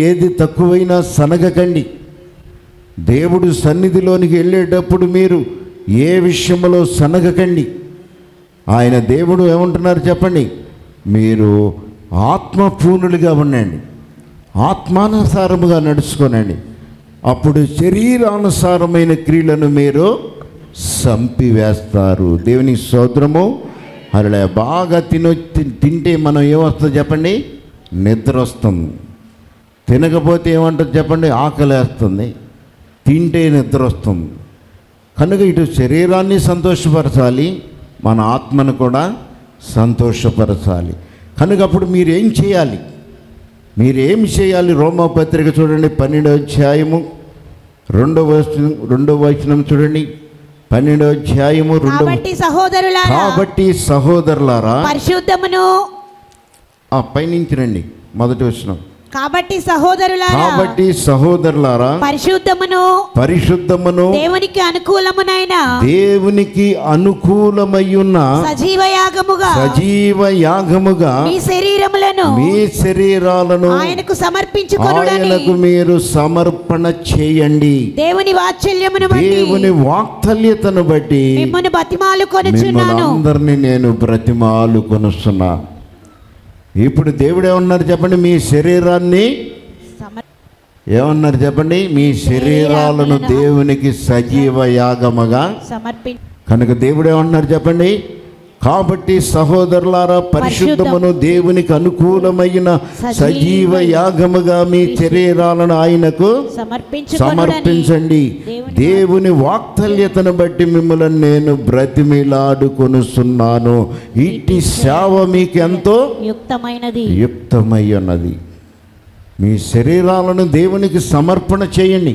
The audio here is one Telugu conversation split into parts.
ఏది తక్కువైనా సనగకండి. దేవుడు సన్నిధిలోనికి వెళ్ళేటప్పుడు మీరు ఏ విషయంలో సనగకండి. ఆయన దేవుడు ఏమంటున్నారు చెప్పండి, మీరు ఆత్మపూర్ణులుగా ఉండండి, ఆత్మానుసారముగా నడుచుకోనండి. అప్పుడు శరీరానుసారమైన క్రియలను మీరు సంపివేస్తారు. దేవుని స్తోత్రము. అలా బాగా తింటే మనం ఏమొస్తుంది చెప్పండి, నిద్ర వస్తుంది. తినకపోతే ఏమంటుంది చెప్పండి, ఆకలి వేస్తుంది. తింటే నిద్ర వస్తుంది. కనుక ఇటు శరీరాన్ని సంతోషపరచాలి, మన ఆత్మను కూడా సంతోషపరచాలి. కనుక అప్పుడు మీరేం చేయాలి, మీరేం చేయాలి? రోమాపత్రిక చూడండి 12వ అధ్యాయము 2వ వచనం చూడండి. 12వ అధ్యాయము 2వ. కాబట్టి సహోదరులారా పరిశుద్ధమును, పైనుంచి రండి, మొదటి వచనం. కాబట్టి సహోదరులారా పరిశుద్ధమును దేవునికి అనుకూలమయ్యున్న సజీవ యాగముగా మీ శరీరాలను ఆయనకు మీరు సమర్పణ చేయండి. దేవుని వాత్సల్యతను బట్టి మిమ్మల్ని అందరినీ నేను బ్రతిమాలుకొనుస్తున్నా. ఇప్పుడు దేవుడు ఏమన్నారు చెప్పండి, మీ శరీరాన్ని ఏమన్నారు చెప్పండి, మీ శరీరాలను దేవునికి సజీవ యాగముగా కనుక దేవుడు ఏమన్నారు చెప్పండి, కాబట్టి సహోదరులారా పరిశుద్ధమును దేవునికి అనుకూలమైన సజీవ యాగముగా మీ శరీరాలను ఆయనకు సమర్పించండి. దేవుని వాత్సల్యతను బట్టి మిమ్మల్ని నేను బ్రతిమిలాడుకొనుస్తున్నాను. ఇట్టి సేవ మీకు ఎంతో యుక్తమై ఉన్నది. మీ శరీరాలను దేవునికి సమర్పణ చేయండి.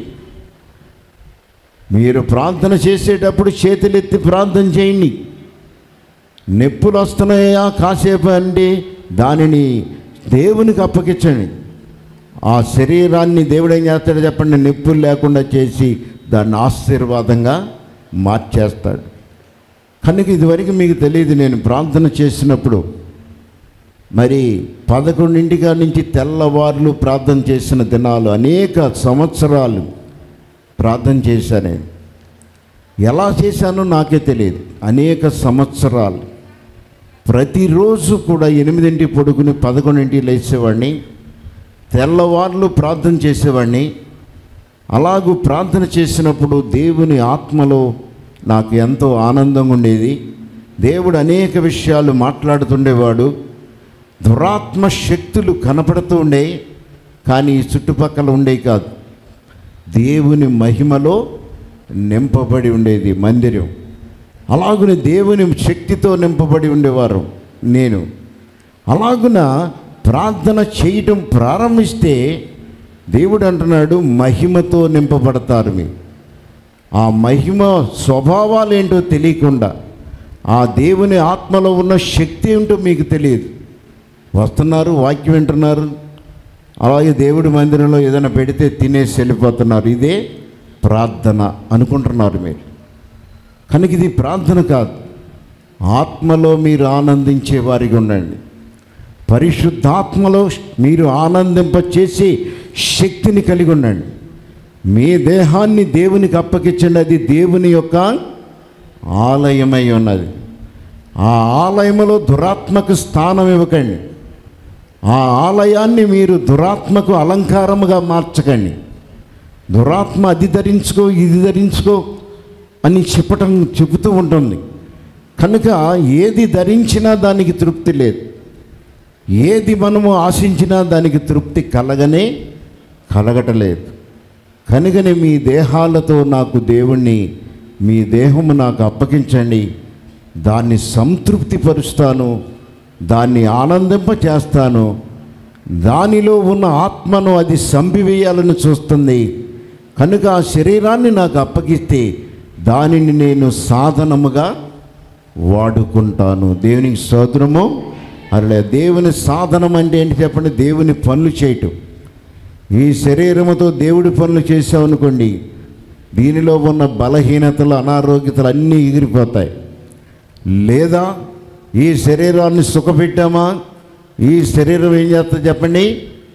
మీరు ప్రార్థన చేసేటప్పుడు చేతులెత్తి ప్రార్థన చేయండి. నొప్పులు వస్తున్నాయా కాసేపు అంటే దానిని దేవునికి అప్పగించండి. ఆ శరీరాన్ని దేవుడు ఏం చేస్తాడో చెప్పండి, నొప్పులు లేకుండా చేసి దాన్ని ఆశీర్వాదంగా మార్చేస్తాడు. కనుక ఇదివరకు మీకు తెలియదు, నేను ప్రార్థన చేసినప్పుడు మరి 11 నుంచి తెల్లవార్లు ప్రార్థన చేసిన దినాలు, అనేక సంవత్సరాలు ప్రార్థన చేశాను. ఎలా చేశానో నాకే తెలియదు. అనేక సంవత్సరాలు ప్రతిరోజు కూడా 8 పడుకుని 11 లేచేవాడిని. తెల్లవార్లు ప్రార్థన చేసేవాడిని. అలాగూ ప్రార్థన చేసినప్పుడు దేవుని ఆత్మలో నాకు ఎంతో ఆనందంగా ఉండేది. దేవుడు అనేక విషయాలు మాట్లాడుతుండేవాడు. దురాత్మ శక్తులు కనపడుతూ ఉండేవి, కానీ చుట్టుపక్కల ఉండేవి కాదు. దేవుని మహిమలో నింపబడి ఉండేది మందిరం. అలాగున దేవుని శక్తితో నింపబడి ఉండేవారు. నేను అలాగున ప్రార్థన చేయటం ప్రారంభిస్తే దేవుడు అంటున్నాడు, మహిమతో నింపబడతారు. మీ ఆ మహిమ స్వభావాలు ఏంటో తెలియకుండా, ఆ దేవుని ఆత్మలో ఉన్న శక్తి ఏంటో మీకు తెలియదు. వస్తున్నారు, వాక్యం వింటున్నారు, అలాగే దేవుడి మందిరంలో ఏదైనా పెడితే తినేసి వెళ్ళిపోతున్నారు. ఇదే ప్రార్థన అనుకుంటున్నారు మీరు. కనుక ఇది ప్రార్థన కాదు. ఆత్మలో మీరు ఆనందించే వారికి ఉండండి. పరిశుద్ధాత్మలో మీరు ఆనందింపచేసి శక్తిని కలిగి ఉండండి. మీ దేహాన్ని దేవునికి అప్పగించండి. అది దేవుని యొక్క ఆలయమై ఉన్నది. ఆ ఆలయంలో దురాత్మకు స్థానం ఇవ్వకండి. ఆ ఆలయాన్ని మీరు దురాత్మకు అలంకారముగా మార్చకండి. దురాత్మ అది ధరించుకో, ఇది ధరించుకో అని చెబుతూ ఉంటుంది. కనుక ఏది ధరించినా దానికి తృప్తి లేదు. ఏది మనము ఆశించినా దానికి తృప్తి కలగటలేదు. కనుకనే మీ దేహాలతో నాకు దేవుణ్ణి, మీ దేహము నాకు అప్పగించండి. దాన్ని సంతృప్తిపరుస్తాను, దాన్ని ఆనందింపచేస్తాను. దానిలో ఉన్న ఆత్మను అది సంపివేయాలని చూస్తుంది. కనుక ఆ శరీరాన్ని నాకు అప్పగిస్తే దానిని నేను సాధనముగా వాడుకుంటాను. దేవునికి స్తోత్రము. అలా దేవుని సాధనం అంటే ఏంటి చెప్పండి, దేవుని పనులు చేయటం. ఈ శరీరముతో దేవుడి పనులు చేసామనుకోండి, దీనిలో ఉన్న బలహీనతలు, అనారోగ్యతలు అన్నీ ఎగిరిపోతాయి. లేదా ఈ శరీరాన్ని సుఖపెట్టామా, ఈ శరీరం ఏం చేస్తుంది చెప్పండి,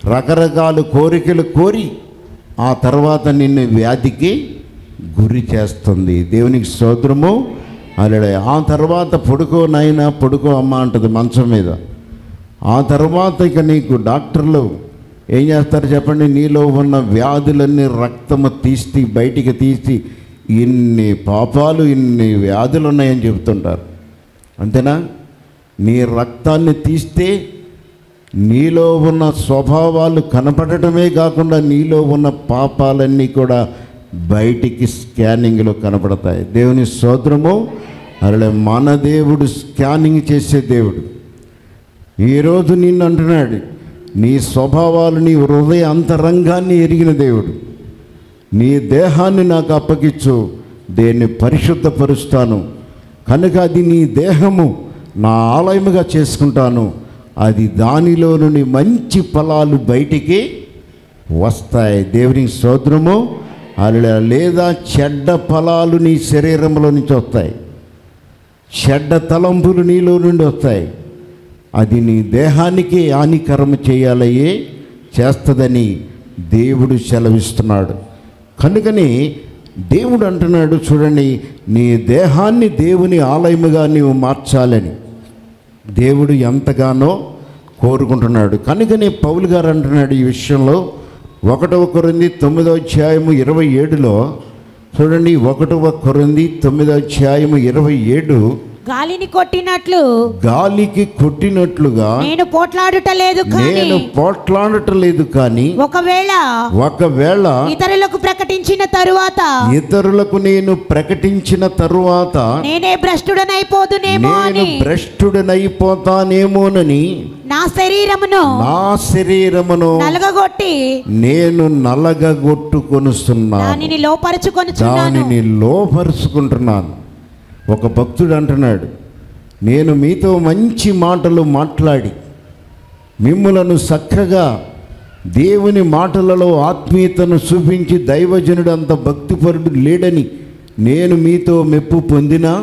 రకరకాల కోరికలు కోరి ఆ తర్వాత నిన్ను వ్యాధికి గురి చేస్తుంది. దేవునికి స్తోత్రము. హల్లెలూయా. ఆ తర్వాత పడుకో నాయనా, పడుకో అమ్మ అంటుంది మంచం మీద. ఆ తర్వాత ఇక నీకు డాక్టర్లు ఏం చేస్తారు చెప్పండి? నీలో ఉన్న వ్యాధులన్నీ రక్తము తీసి బయటికి తీసి ఇన్ని పాపాలు, ఇన్ని వ్యాధులు ఉన్నాయని చెబుతుంటారు. అంతేనా? నీ రక్తాన్ని తీస్తే నీలో ఉన్న స్వభావాలు కనపడటమే కాకుండా నీలో ఉన్న పాపాలన్నీ కూడా బయటికి స్కానింగ్లో కనపడతాయి. దేవుని స్తోత్రము. అలా మన దేవుడు స్కానింగ్ చేసే దేవుడు. ఈరోజు నిన్ను అంటున్నాడు, నీ స్వభావాలు, నీ హృదయ అంతరంగాన్ని ఎరిగిన దేవుడు. నీ దేహాన్ని నాకు అప్పగించు, దేన్ని పరిశుద్ధపరుస్తాను, కనుక అది నీ దేహము నా ఆలయముగా చేసుకుంటాను, అది దానిలో నుండి మంచి ఫలాలు బయటికి వస్తాయి. దేవునికి స్తోత్రము. అలా లేదా చెడ్డ ఫలాలు నీ శరీరంలో నుంచి వస్తాయి, చెడ్డ తలంపులు నీలో నుండి వస్తాయి. అది నీ దేహానికి హానికరం చేయాలయే చేస్తుందని దేవుడు సెలవిస్తున్నాడు. కనుకని దేవుడు అంటున్నాడు, చూడండి, నీ దేహాన్ని దేవుని ఆలయముగా నీవు మార్చాలని దేవుడు ఎంతగానో కోరుకుంటున్నాడు. కనుకనే పౌలు గారు అంటున్నాడు ఈ విషయంలో 1 కొరింథీ 9:27 చూడండి. 1 కొరింథీ 9:27 గాలిని కొట్టినట్లు, గాలికి కొట్టినట్లుగా నేను పోట్లాడటలేదు కానీ ఒకవేళ ఇతరులకు ప్రకటించిన తరువాత నేనే భ్రష్టుడనైపోతానేమోనని నా శరీరమును నేను నలగగొట్టుకొనుచున్నాను, దానిని లోపరుచుకుంటున్నాను. ఒక భక్తుడు అంటున్నాడు, నేను మీతో మంచి మాటలు మాట్లాడి మిమ్ములను చక్కగా దేవుని మాటలలో ఆత్మీయతను చూపించి దైవజనుడు అంత భక్తిపరుడు లేడని నేను మీతో మెప్పు పొందినా,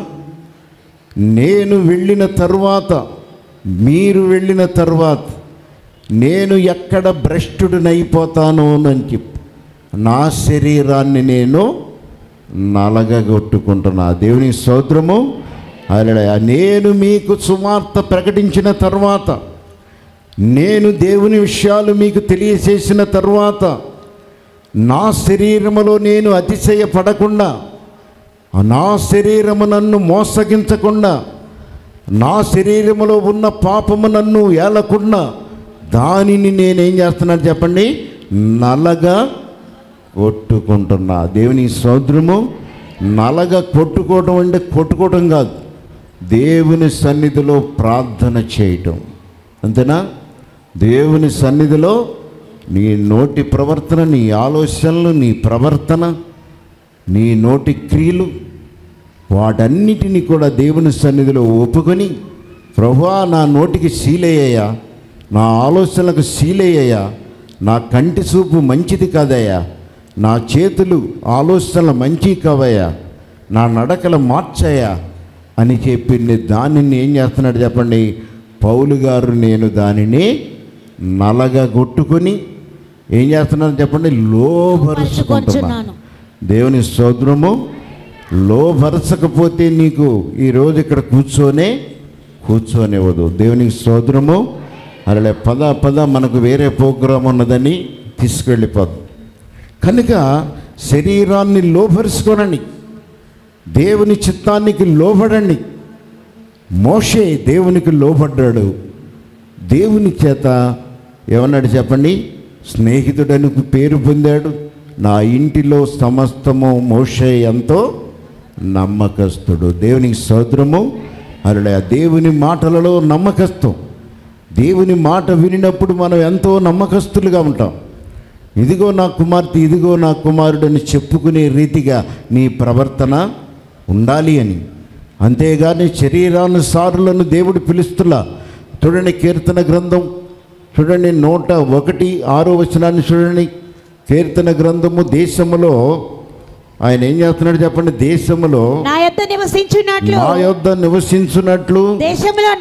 నేను వెళ్ళిన తరువాత, మీరు వెళ్ళిన తరువాత నేను ఎక్కడ భ్రష్టుడినైపోతానో అని చెప్పి నా శరీరాన్ని నేను నలగగొట్టుకుంటున్నా. దేవుని స్తోత్రము. హల్లెలూయా. నేను మీకు సువార్త ప్రకటించిన తర్వాత, నేను దేవుని విషయాలు మీకు తెలియజేసిన తర్వాత, నా శరీరములో నేను అతిశయపడకుండా, నా శరీరము నన్ను మోసగించకుండా, నా శరీరములో ఉన్న పాపము నన్ను ఏలకుండా దానిని నేనేం చేస్తున్నాను చెప్పండి? నలగా కొట్టుకుంటున్నా. దేవుని స్తోత్రము. నలగా కొట్టుకోవడం అంటే కొట్టుకోవడం కాదు, దేవుని సన్నిధిలో ప్రార్థన చేయటం. అంతేనా? దేవుని సన్నిధిలో నీ నోటి ప్రవర్తన, నీ ఆలోచనలు, నీ ప్రవర్తన, నీ నోటి క్రియలు, వాటన్నిటినీ కూడా దేవుని సన్నిధిలో ఒప్పుకొని, ప్రభువా నా నోటికి సీలయ్యా, నా ఆలోచనలకు సీలయ్యా, నా కంటి చూపు మంచిది కాదయ్యా, నా చేతులు ఆలోచనలు మంచి కావయ్యా, నా నడకలు మార్చాయా అని చెప్పి దానిని ఏం చేస్తున్నాడు చెప్పండి? పౌలు గారు నేను దానిని నలగగొట్టుకొని ఏం చేస్తున్నాను చెప్పండి? లోబరుచుకుంటున్నాను. దేవుని స్తోత్రము. లోబరచకపోతే నీకు ఈరోజు ఇక్కడ కూర్చోనివ్వదు. దేవునికి స్తోత్రము. అలా పద మనకు వేరే ప్రోగ్రాం ఉన్నదని తీసుకెళ్ళిపోదు. కనుక శరీరాన్ని లోబరుచుకోనండి, దేవుని చిత్తానికి లోబడండి. మోషే దేవునికి లోబడ్డాడు. దేవుని చేత ఏమన్నాడు చెప్పండి? స్నేహితుడనికి పేరు పొందాడు. నా ఇంటిలో సమస్తము మోషే ఎంతో నమ్మకస్తుడు. దేవునికి స్తోత్రము. అలా దేవుని మాటలలో నమ్మకత్వం. దేవుని మాట వినినప్పుడు మనం ఎంతో నమ్మకస్తులుగా ఉంటాం. ఇదిగో నా కుమార్తె, ఇదిగో నా కుమారుడు అని చెప్పుకునే రీతిగా నీ ప్రవర్తన ఉండాలి అని. అంతేగాని శరీరానుసారులను దేవుడు పిలుస్తులా. చూడండి కీర్తన గ్రంథం చూడండి 101:6 చూడండి. కీర్తన గ్రంథము దేశములో ఆయన ఏం చేస్తున్నాడు చెప్పండి? దేశములో నా యొద్ద నివసించున్నట్లు నా యొద్ద నివసించున్నట్లు దేశంలో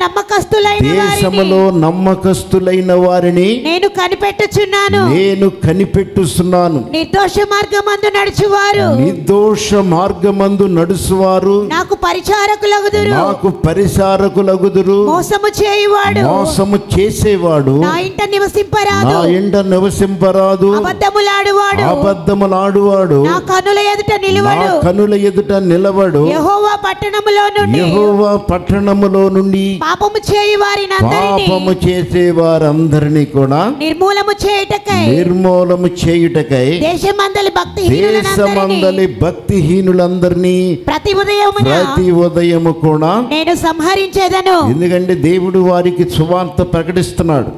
నమ్మకస్తులైన వారిని నేను కనిపెట్టుచున్నాను. నిర్దోష మార్గమందు నడుచువారు నాకు పరిచారకులగుదురు. మోసము చేసేవాడు నా ఇంట నివసింపరాదు. అబద్ధములాడువాడు నా కనుల ఎదుట నిలవడు. యెహోవా పట్టణములో నుండి పాపము చేసేవారందరినీ కూడా నిర్మూలము చేయుటకై దేశమందలి భక్తిహీనులందరినీ ప్రతి ఉదయము కూడా నేను సంహరించేదను. ఎందుకంటే దేవుడు వారికి సువార్త ప్రకటిస్తున్నాడు.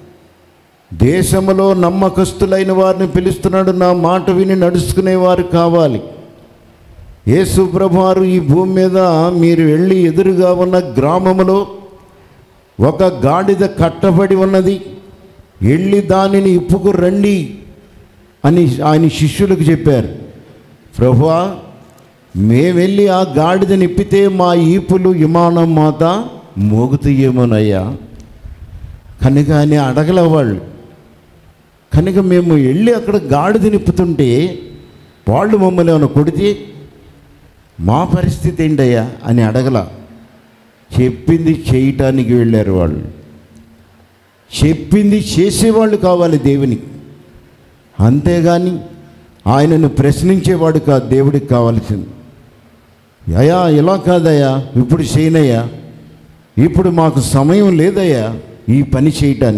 దేశములో నమ్మకస్తులైన వారిని పిలుస్తున్నాడు. నా మాట విని నడుచుకునేవారు కావాలి. యేసు ప్రభువారు ఈ భూమి మీద మీరు వెళ్ళి ఎదురుగా ఉన్న గ్రామములో ఒక గాడిద కట్టబడి ఉన్నది, వెళ్ళి దానిని ఇప్పుకు రండి అని ఆయన శిష్యులకు చెప్పారు. ప్రభువా, మేము వెళ్ళి ఆ గాడిదని ఇప్పితే మా ఈపులు విమానం మాత మోగుతాయేమోనయ్యా కనుక అని అడగల వాళ్ళు. కనుక మేము వెళ్ళి అక్కడ గాడిద నిప్పుతుంటే వాళ్ళు మమ్మల్ని ఏమైనా కొడితే మా పరిస్థితి ఏంటయ్యా అని అడగల. చెప్పింది చేయటానికి వెళ్ళారు వాళ్ళు. చెప్పింది చేసేవాళ్ళు కావాలి దేవునికి, అంతేగాని ఆయనను ప్రశ్నించేవాడు కాదు దేవుడికి కావాల్సింది. అయ్యా ఇలా కాదయ్యా, ఇప్పుడు చేయనయ్యా, ఇప్పుడు మాకు సమయం లేదయ్యా ఈ పని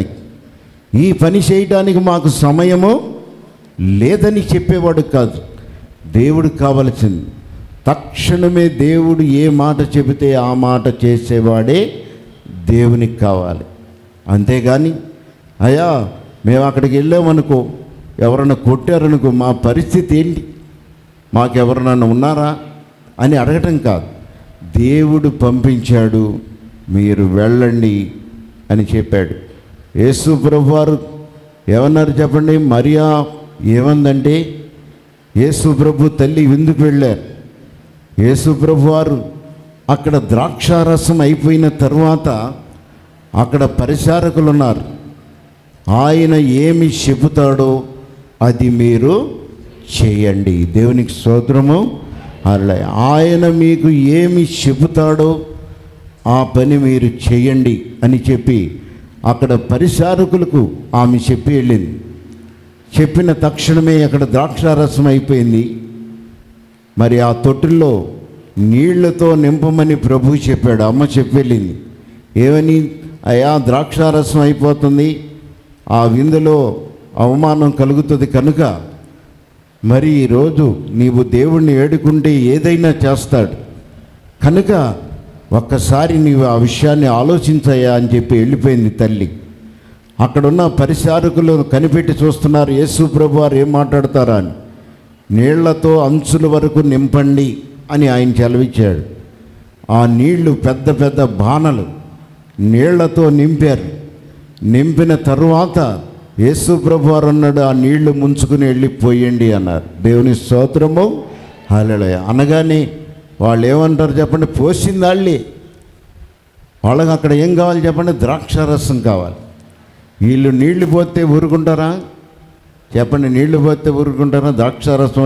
చేయటానికి మాకు సమయము లేదని చెప్పేవాడు కాదు దేవుడికి కావలసింది. తక్షణమే దేవుడు ఏ మాట చెబితే ఆ మాట చేసేవాడే దేవునికి కావాలి. అంతేగాని అయ్యా మేము అక్కడికి వెళ్ళామనుకో, ఎవరన్నా కొట్టారనుకో, మా పరిస్థితి ఏంటి, మాకెవరన్నా ఉన్నారా అని అడగటం కాదు. దేవుడు పంపించాడు, మీరు వెళ్ళండి అని చెప్పాడు. యేసు ప్రభువారు ఏమన్నారు చెప్పండి? మరియా ఏమందంటే, యేసు ప్రభు తల్లి విందుకు వెళ్ళారు. యేసు ప్రభువారు అక్కడ ద్రాక్షారసం అయిపోయిన తర్వాత అక్కడ పరిచారకులు ఉన్నారు. ఆయన ఏమి చెబుతాడో అది మీరు చేయండి. దేవునికి స్తోత్రము. అలా ఆయన మీకు ఏమి చెబుతాడో ఆ పని మీరు చేయండి అని చెప్పి అక్కడ పరిచారకులకు ఆమె చెప్పి వెళ్ళింది. చెప్పిన తక్షణమే అక్కడ ద్రాక్షారసం అయిపోయింది. మరి ఆ తొట్టుల్లో నీళ్లతో నింపమని ప్రభువు చెప్పాడు. అమ్మ చెప్పి వెళ్ళింది. ఏమని? అయ్యా ద్రాక్షారసం అయిపోతుంది, ఆ విందులో అవమానం కలుగుతుంది కనుక మరి ఈరోజు నీవు దేవుణ్ణి వేడుకుంటే ఏదైనా చేస్తాడు కనుక ఒక్కసారి నీవు ఆ విషయాన్ని ఆలోచించయ్యా అని చెప్పి వెళ్ళిపోయింది తల్లి. అక్కడున్న పరిచారకులు కనిపెట్టి చూస్తున్నారు యేసు ప్రభువారు ఏం మాట్లాడతారా అని. నీళ్లతో అంచుల వరకు నింపండి అని ఆయన సెలవిచ్చాడు. ఆ నీళ్లు పెద్ద పెద్ద బాణలు నీళ్లతో నింపారు. నింపిన తరువాత యేసు ప్రభువారు అన్నాడు, ఆ నీళ్లు ముంచుకుని వెళ్ళిపోయండి అన్నారు. దేవుని స్తోత్రము. హల్లెలూయా. అనగానే వాళ్ళు ఏమంటారు చెప్పండి? పోసింది వాళ్ళకి అక్కడ ఏం కావాలి చెప్పండి? ద్రాక్షారసం కావాలి. వీళ్ళు నీళ్లు పోతే ఊరుకుంటారా చెప్పండి? నీళ్లు పోతే ఊరుకుంటారా? ద్రాక్షారసం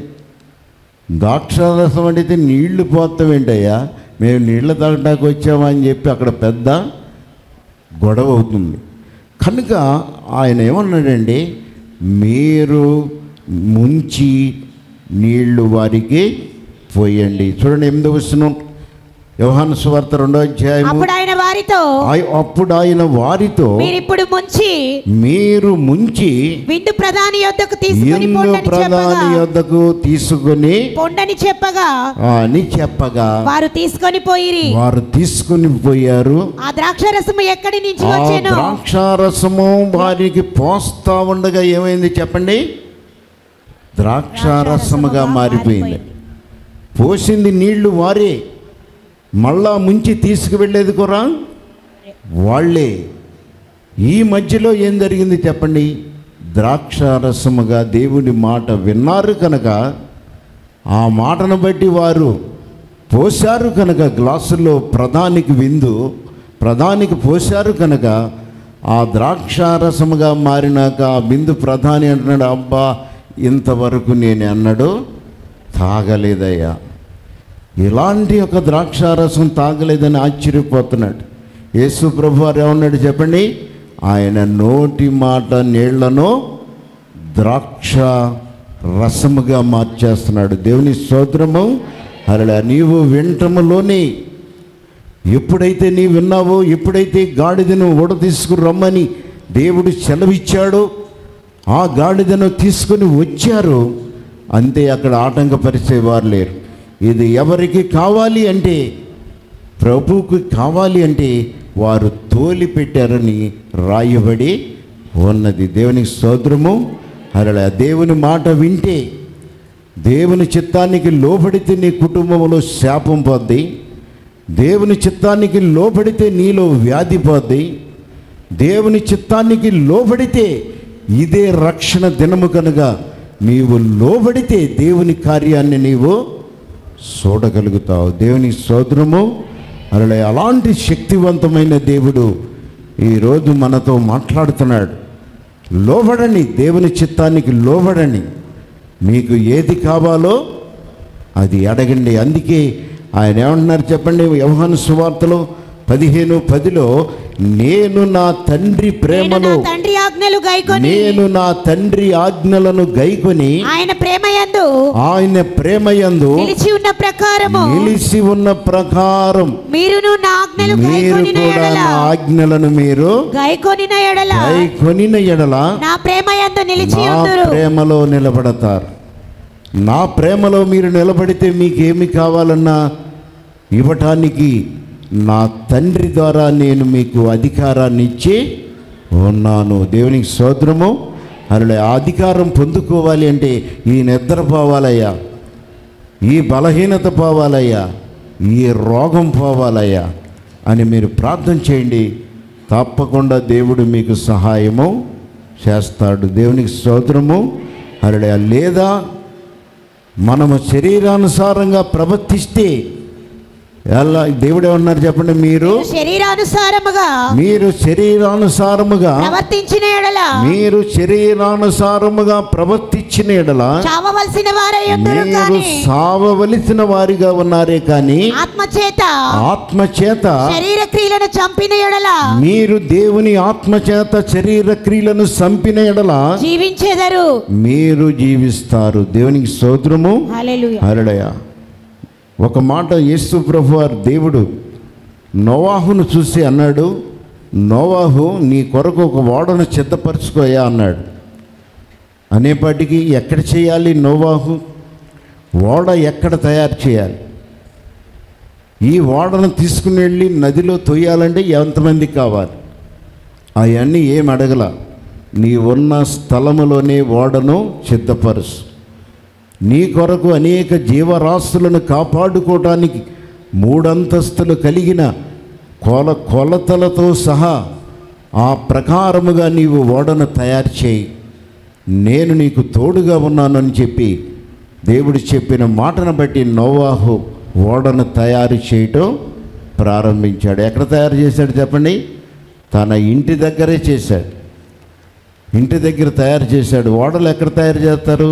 అడిగితే నీళ్లు పోతామేంటయ్యా, మేము నీళ్లు తాగడానికి వచ్చామా అని చెప్పి అక్కడ పెద్ద గొడవ అవుతుంది. కనుక ఆయన ఏమన్నాడండి? మీరు ముంచి నీళ్లు వారికి పోయండి. చూడండి 8వ వచనం, యోహాను సువార్త 2వ అధ్యాయం. అప్పుడు ఆయన వారితో మీరు ముంచి విందు ప్రధాని యొద్దకు తీసుకొని పొండని చెప్పగా అని చెప్పగా వారు తీసుకొని పోయారు. ఆ ద్రాక్షారసము ఎక్కడి నుంచి వచ్చేను? ద్రాక్షారసము వారికి పోస్తా ఉండగా ఏమైంది చెప్పండి? ద్రాక్షారసముగా మారిపోయింది. పోసింది నీళ్లు వారే, మళ్ళా ముంచి తీసుకువెళ్ళేది కూడా వాళ్ళే. ఈ మధ్యలో ఏం జరిగింది చెప్పండి? ద్రాక్షారసముగా దేవుని మాట విన్నారు కనుక ఆ మాటను బట్టి వారు పోశారు కనుక గ్లాసుల్లో ప్రధానికి పోశారు కనుక ఆ ద్రాక్షారసముగా మారినాక ఆ బిందు ప్రధాని అంటున్నాడు, అబ్బా ఇంతవరకు నేను అన్నాడు తాగలేదయ్యా, ఇలాంటి ఒక ద్రాక్షారసం తాగలేదని ఆశ్చర్యపోతున్నాడు. యేసు ప్రభు వారు ఏమన్నాడు చెప్పండి? ఆయన నోటి మాట నీళ్లను ద్రాక్ష రసముగా మార్చేస్తున్నాడు. దేవుని స్తోత్రము. అలా నీవు వింటములోనే ఎప్పుడైతే నీ విన్నావో, ఎప్పుడైతే గాడిదను ఓడ తీసుకుని రమ్మని దేవుడు సెలవిచ్చాడో ఆ గాడిదను తీసుకుని వచ్చారు, అంతే. అక్కడ ఆటంకపరిచేవారు లేరు. ఇది ఎవరికి కావాలి అంటే, ప్రభువుకి కావాలి అంటే వారు తోలి పెట్టారని రాయబడి ఉన్నది. దేవునికి స్తోత్రము. అలా దేవుని మాట వింటే, దేవుని చిత్తానికి లోబడితే నీ కుటుంబంలో శాపం పోద్ది. దేవుని చిత్తానికి లోబడితే నీలో వ్యాధి పోద్ది. దేవుని చిత్తానికి లోబడితే ఇదే రక్షణ దినము కనుక నీవు లోబడితే దేవుని కార్యాన్ని నీవు చూడగలుగుతావు. దేవుని స్తోత్రము. అలా అలాంటి శక్తివంతమైన దేవుడు ఈరోజు మనతో మాట్లాడుతున్నాడు. లోబడండి, దేవుని చిత్తానికి లోబడండి. మీకు ఏది కావాలో అది అడగండి. అందుకే ఆయన ఏమంటున్నారు చెప్పండి? యోహాను సువార్తలో 15:10 నేను నా తండ్రి ప్రేమలో నేను నా తండ్రి ఆజ్ఞలను గైకొని ఆయన ప్రేమయందు నిలిచి ఉన్న ప్రకారం మీరు కూడా నా ఆజ్ఞలను మీరు గైకొనిన ఎడల నా ప్రేమలో నిలబడతారు. నా ప్రేమలో మీరు నిలబడితే మీకేమి కావాలన్నా ఇవ్వటానికి నా తండ్రి ద్వారా నేను మీకు అధికారాన్ని ఇచ్చి ఉన్నాను. దేవునికి స్తోత్రము. అలా అధికారం పొందుకోవాలి అంటే ఈ నిద్ర పోవాలయ్యా, ఈ బలహీనత పోవాలయ్యా, ఈ రోగం పోవాలయ్యా అని మీరు ప్రార్థన చేయండి. తప్పకుండా దేవుడు మీకు సహాయము చేస్తాడు. దేవునికి స్తోత్రము. అలా లేదా మనము శరీరానుసారంగా ప్రవర్తిస్తే ఎలా దేవుడు ఏమన్నారు చెప్పండి? మీరు శరీరానుసారముగా ప్రవర్తించిన ఎడల మీరు సావవలసిన వారిగా ఉన్నారే కానీ ఆత్మచేత శరీర క్రియలను చంపిన ఎడల మీరు దేవుని ఆత్మచేత శరీర క్రియలను చంపిన ఎడల జీవించెదరు, మీరు జీవిస్తారు. దేవునికి స్తోత్రము. హల్లెలూయా. ఒక మాట యేసు ప్రభువారు దేవుడు నోవాహును చూసి అన్నాడు, నోవాహు నీ కొరకు ఒక ఓడను సిద్ధపరచుకోయా అన్నాడు. అనేపాటికి ఎక్కడ చేయాలి? నోవాహు ఓడ ఎక్కడ తయారు చేయాలి? ఈ ఓడను తీసుకుని వెళ్ళి నదిలో తొయ్యాలంటే ఎంతమంది కావాలి? అవన్నీ ఏం అడగల, నీ ఉన్న స్థలములోనే ఓడను సిద్ధపరుచు. నీ కొరకు అనేక జీవరాశులను కాపాడుకోవటానికి 3 అంతస్తులు కలిగిన కొలతలతో సహా ఆ ప్రకారముగా నీవు ఓడను తయారు చేయి, నేను నీకు తోడుగా ఉన్నానని చెప్పి దేవుడు చెప్పిన మాటను బట్టి నోవాహు ఓడను తయారు చేయటం ప్రారంభించాడు. ఎక్కడ తయారు చేశాడు చెప్పండి? తన ఇంటి దగ్గరే చేశాడు. ఇంటి దగ్గర తయారు చేశాడు. ఓడలు ఎక్కడ తయారు చేస్తారు?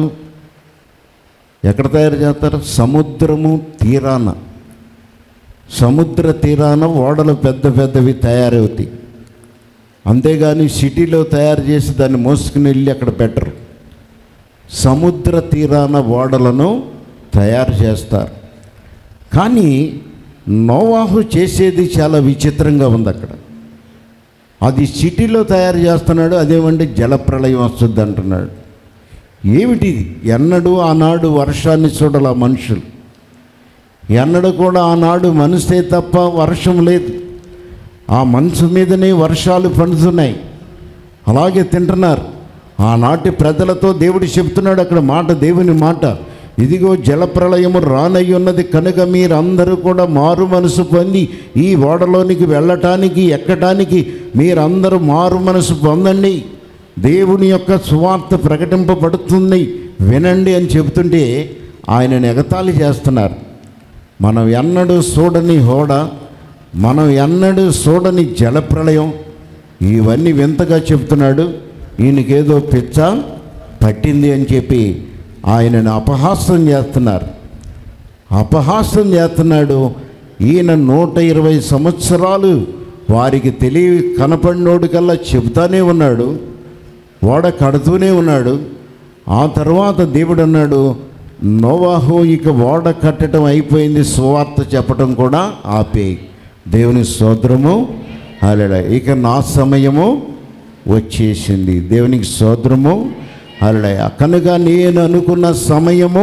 సముద్ర తీరాన ఓడలు పెద్ద పెద్దవి తయారవుతాయి. అంతేగాని సిటీలో తయారు చేసి దాన్ని మోసుకుని వెళ్ళి అక్కడ పెట్టరు. సముద్ర తీరాన ఓడలను తయారు చేస్తారు. కానీ నోవాహు చేసేది చాలా విచిత్రంగా ఉంది. అక్కడ అది సిటీలో తయారు చేస్తున్నాడు, అదేమంటే జలప్రళయం వస్తుంది అంటున్నాడు. ఏమిటిది? ఎన్నడూ ఆనాడు వర్షాన్ని చూడాల మనుషులు, ఎన్నడూ కూడా ఆనాడు మనసే తప్ప వర్షం లేదు. ఆ మనసు మీదనే వర్షాలు పడుతున్నాయి, అలాగే తింటున్నారు. ఆనాటి ప్రజలతో దేవుడు చెప్తున్నాడు అక్కడ మాట, దేవుని మాట, ఇదిగో జలప్రళయము రానయ్యి ఉన్నది కనుక మీరందరూ కూడా మారు మనసు పొంది ఈ ఓడలోనికి వెళ్ళటానికి ఎక్కటానికి మీరందరూ మారు మనసు పొందండి, దేవుని యొక్క సువార్త ప్రకటింపబడుతుంది వినండి అని చెబుతుంటే ఆయనను ఎగతాళి చేస్తున్నారు. మనం ఎన్నడూ చూడని హోడ, మనం ఎన్నడూ చూడని జలప్రళయం, ఇవన్నీ వింతగా చెప్తున్నాడు. ఈయనకేదో పిచ్చ పట్టింది అని చెప్పి ఆయనను అపహాస్యం చేస్తున్నారు. అపహాస్యం చేస్తున్నాడు. ఈయన 120 సంవత్సరాలు వారికి తెలివి కనపడినోడు కల్లా చెబుతానే ఉన్నాడు, ఓడ కడుతూనే ఉన్నాడు. ఆ తర్వాత దేవుడు అన్నాడు, నోవాహు ఇక ఓడ కట్టడం అయిపోయింది, సువార్త చెప్పడం కూడా ఆపేయి. దేవుని స్తోత్రము, హల్లెలూయా. ఇక నా సమయము వచ్చేసింది. దేవునికి స్తోత్రము, హల్లెలూయా. కనుక నేను అనుకున్న సమయము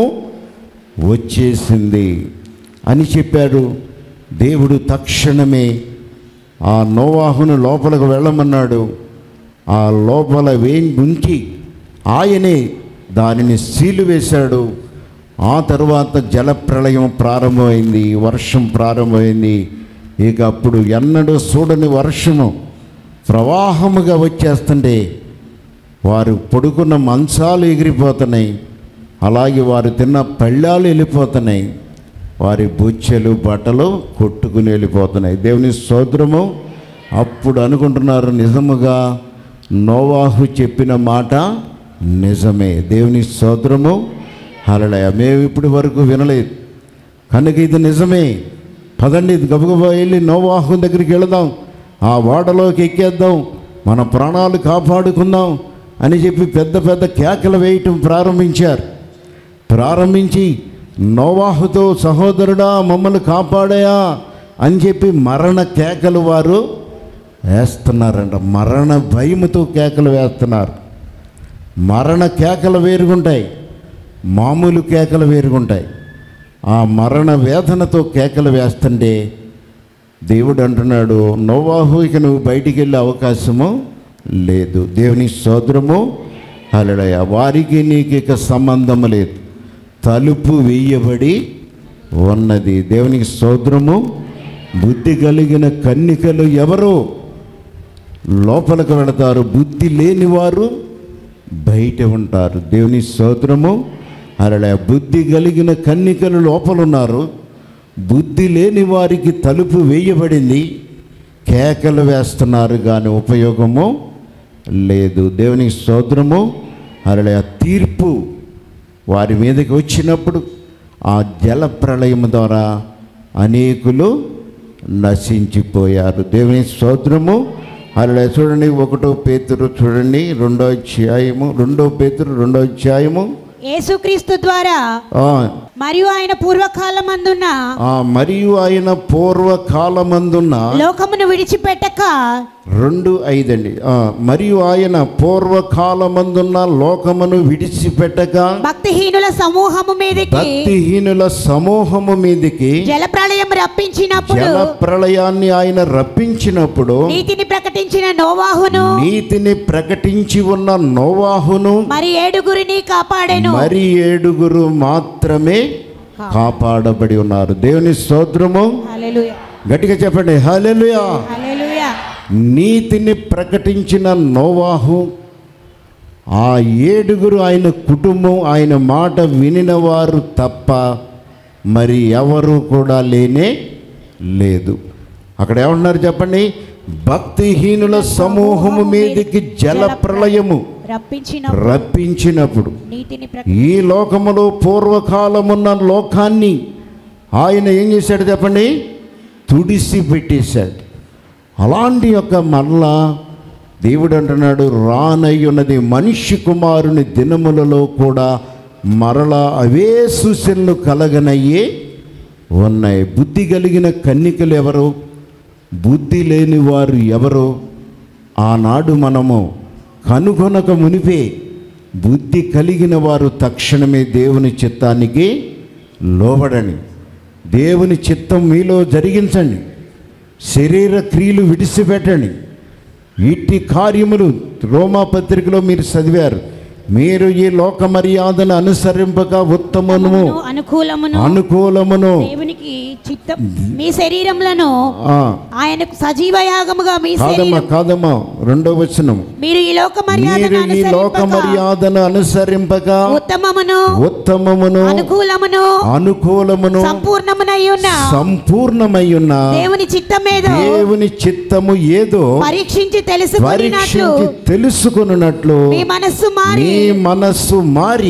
వచ్చేసింది అని చెప్పాడు. దేవుడు తక్షణమే ఆ నోవాహును లోపలికి వెళ్ళమన్నాడు. ఆ లోపల ఉంచి ఆయనే దానిని సీలు వేశాడు. ఆ తర్వాత జలప్రళయం ప్రారంభమైంది, వర్షం ప్రారంభమైంది. ఇక అప్పుడు ఎన్నడూ చూడని వర్షము ప్రవాహముగా వచ్చేస్తుంటే వారు పడుకున్న మంచాలు ఎగిరిపోతున్నాయి, అలాగే వారు తిన్న పళ్ళాలు వెళ్ళిపోతున్నాయి, వారి బుచ్చెలు బట్టలు కొట్టుకుని వెళ్ళిపోతున్నాయి. దేవుని స్తోత్రము. అప్పుడు అనుకుంటున్నారు, నిజముగా నోవాహు చెప్పిన మాట నిజమే. దేవుని స్తోత్రము, హల్లెలూయా. మేము ఇప్పటి వరకు వినలేదు కనుక ఇది నిజమే. పదండి గబగబా వెళ్ళి నోవాహు దగ్గరికి వెళదాం, ఆ ఓడలోకి ఎక్కేద్దాం, మన ప్రాణాలు కాపాడుకుందాం అని చెప్పి పెద్ద పెద్ద కేకలు వేయటం ప్రారంభించి నోవాహుతో, సహోదరుడా మమ్మల్ని కాపాడయా అని చెప్పి మరణ కేకలు వారు వేస్తున్నారంట. మరణ భయముతో కేకలు వేస్తున్నారు. మరణ కేకలు వేరుగుంటాయి, మామూలు కేకలు వేరుగుంటాయి. ఆ మరణ వేదనతో కేకలు వేస్తుంటే దేవుడు అంటున్నాడు, నోవాహు ఇక నువ్వు బయటికి వెళ్ళే అవకాశము లేదు. దేవుని స్తోత్రము, హల్లెలూయా. వారికి నీకు ఇక సంబంధం లేదు, తలుపు వేయబడి ఉన్నది. దేవునికి స్తోత్రము. బుద్ధి కలిగిన కన్నికలు ఎవరు లోపలికి వెళతారు, బుద్ధి లేని వారు బయట ఉంటారు. దేవుని స్తోత్రము, హల్లెలూయా. బుద్ధి కలిగిన కన్నికలు లోపలున్నారు, బుద్ధి లేని వారికి తలుపు వేయబడింది. కేకలు వేస్తున్నారు కానీ ఉపయోగము లేదు. దేవునికి స్తోత్రము, హల్లెలూయా. తీర్పు వారి మీదకి వచ్చినప్పుడు ఆ జల ప్రళయం ద్వారా అనేకులు నశించిపోయారు. దేవుని స్తోత్రము, హల్లెలూయా. చూడండి 1 పేతురు చూడండి 2వ అధ్యాయము, 2 పేతురు 2వ అధ్యాయము. యేసుక్రీస్తు ద్వారా మరియు ఆయన పూర్వకాలమందున్న లోకమును విడిచిపెట్టక 2:5 అండి. మరియు ఆయన పూర్వకాలమందున్న లోకమును విడిచిపెట్టక భక్తిహీనుల సమూహము మీదికి జలప్రళయం ప్రళయాన్ని ఆయన రప్పించినప్పుడు నీతిని ప్రకటించి ఉన్న నోవాహును మరి 7 కాపాడెను. మరి 7 మాత్రమే కాపాడబడి ఉన్నారు. దేవుని స్తోత్రము, హల్లెలూయా. గట్టిగా చెప్పండి, హల్లెలూయా. హల్లెలూయా. నీతిని ప్రకటించిన నోవాహు, ఆ 7 ఆయన కుటుంబం, ఆయన మాట వినిన వారు తప్ప మరి ఎవరు కూడా లేనే లేదు. అక్కడ ఏమంటున్నారు చెప్పండి, భక్తిహీనుల సమూహము మీదికి జల ప్రళయము రప్పించినప్పుడు ఈ లోకములో పూర్వకాలమున్న లోకాన్ని ఆయన ఏం చేశాడు చెప్పండి, తుడిసి పెట్టేశాడు. అలాంటి యొక్క మరలా దేవుడు అంటున్నాడు, రానయ్యున్నది మనిషి కుమారుని దినములలో కూడా మరలా అవే సూచనలు కలగనయ్యే ఉన్నాయి. బుద్ధి కలిగిన కన్నికలు ఎవరు, బుద్ధి లేని వారు ఎవరు? ఆనాడు మనము కనుగొనక మునిపే బుద్ధి కలిగిన వారు తక్షణమే దేవుని చిత్తానికి లోబడని, దేవుని చిత్తం మీలో జరిగించండి, శరీర క్రియలు విడిచిపెట్టండి. ఇట్టి కార్యములు రోమా పత్రికలో మీరు చదివారు. మీరు ఈ లోక మర్యాదను అనుసరింపక ఉత్తమమును అనుకూలమును దేవునికి చిత్తం మీ శరీరములను ఆయనకు సజీవ యాగముగా మీ కాదమ్మా రెండో వచనం, మీరు ఈ లోక మర్యాదను అనుసరింపక ఉత్తమమును అనుకూలమును సంపూర్ణమై ఉన్న దేవుని చిత్తము ఏదో పరీక్షించి తెలుసుకొనున్నట్లు మీ మనస్సు మారి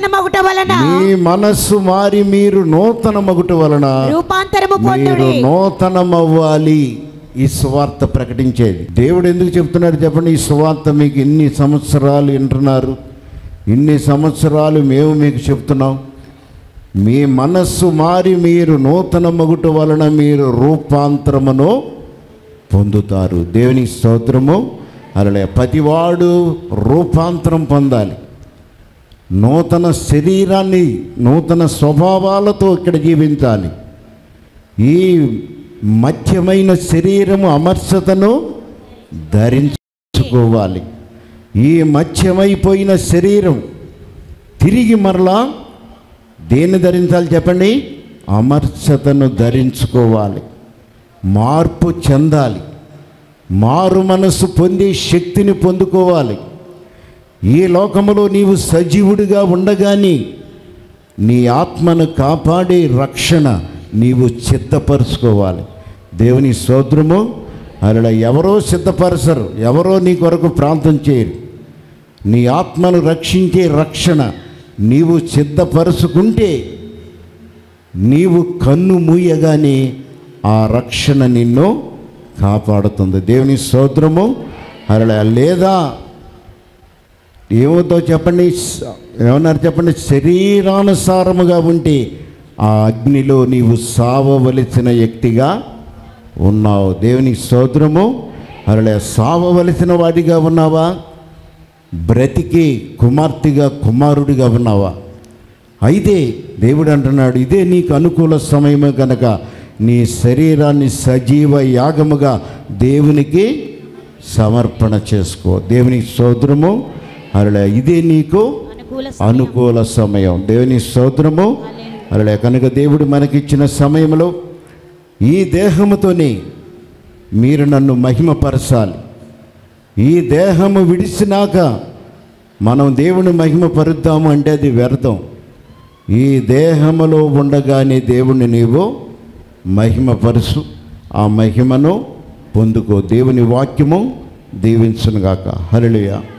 మీరు నూతనమగుట వలన మీరు నూతనమవ్వాలి. ఈ సువార్త ప్రకటించేది దేవుడు ఎందుకు చెప్తున్నాడు చెప్పండి? ఈ సువార్త మీకు ఇన్ని సంవత్సరాలు వింటున్నారు, ఇన్ని సంవత్సరాలు మేము మీకు చెప్తున్నాం. మీ మనస్సు మారి మీరు నూతనమగుట వలన మీరు రూపాంతరమును పొందుతారు. దేవుని స్తోత్రము. అలా ప్రతివాడు రూపాంతరం పొందాలి. నూతన శరీరాన్ని నూతన స్వభావాలతో ఇక్కడ జీవించాలి. ఈ మధ్యమైన శరీరము అమర్షతను ధరించుకోవాలి. ఈ మధ్యమైపోయిన శరీరం తిరిగి మరలా దేన్ని ధరించాలి చెప్పండి? అమర్షతను ధరించుకోవాలి. మార్పు చెందాలి. మారు మనసు పొందే శక్తిని పొందుకోవాలి. ఈ లోకములో నీవు సజీవుడిగా ఉండగానే నీ ఆత్మను కాపాడే రక్షణ నీవు సిద్ధపరచుకోవాలి. దేవుని స్తోత్రము. అలా ఎవరో సిద్ధపరచరు, ఎవరో నీ కొరకు ప్రార్థన చేయరు. నీ ఆత్మను రక్షించే రక్షణ నీవు సిద్ధపరచుకుంటే నీవు కన్ను మూయగానే ఆ రక్షణ నిన్ను కాపాడుతుంది. దేవుని స్తోత్రము. అలా లేదా ఏమవుతో చెప్పండి? ఏమన్నారు చెప్పండి? శరీరానుసారముగా ఉంటే ఆ అగ్నిలో నీవు సావవలసిన వ్యక్తిగా ఉన్నావు. దేవుని స్తోత్రము. అలా సావవలసిన వాడిగా ఉన్నావా? బ్రతికి కుమార్తెగా కుమారుడిగా ఉన్నావా? అయితే దేవుడు అంటున్నాడు, ఇదే నీకు అనుకూల సమయమే కనుక నీ శరీరాన్ని సజీవ యాగముగా దేవునికి సమర్పణ చేసుకో. దేవుని స్తోత్రము. అలా ఇదే నీకు అనుకూల సమయం. దేవుని స్తోత్రము. అలా కనుక దేవుడు మనకిచ్చిన సమయంలో ఈ దేహముతోనే మీరు నన్ను మహిమపరచాలి. ఈ దేహము విడిచినాక మనం దేవుని మహిమపరుద్దాము అంటే అది వ్యర్థం. ఈ దేహములో ఉండగానే దేవుణ్ణి నీవు మహిమపరుచు, ఆ మహిమను పొందుకో. దేవుని వాక్యము దీవించునుగాక. హల్లెలూయా.